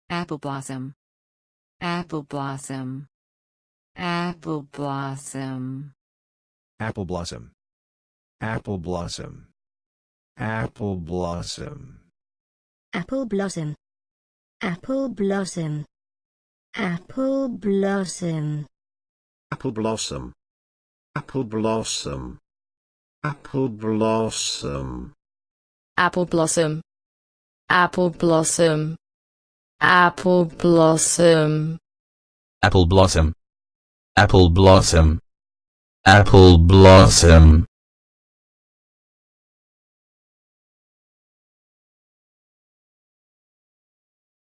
Apple blossom. Apple blossom. Apple blossom. Apple blossom. Apple blossom. Apple blossom. Apple blossom. Apple blossom. Apple blossom. Apple blossom. Apple blossom. Apple blossom. Apple blossom. Apple blossom. Apple blossom. Apple blossom. Apple blossom. Apple blossom.